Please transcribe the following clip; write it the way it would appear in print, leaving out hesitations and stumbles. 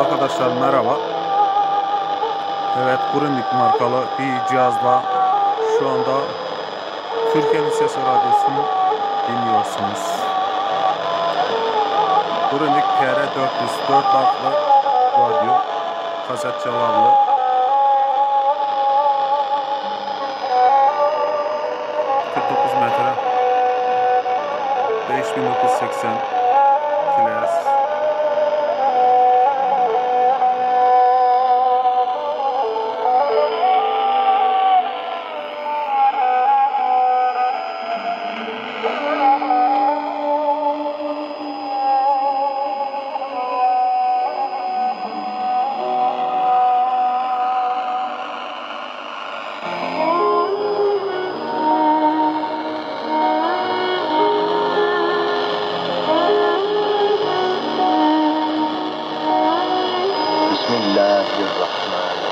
Arkadaşlar merhaba. Evet, Grundig markalı bir cihazla şu anda Türkiye'nin Sesi Radyosu'nu dinliyorsunuz. Grundig TR404 adlı radyo, kaset çalarlı. metre 5980 kHz. Bismillahirrahmanirrahim.